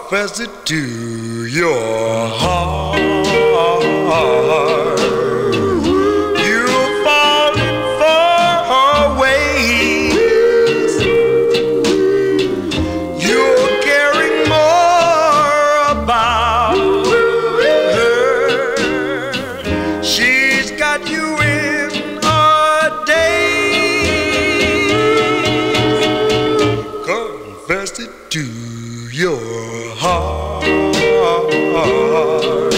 Confess it to your heart. You're falling for her ways. You're caring more about her. She's got you in a daze. Confess it to your heart.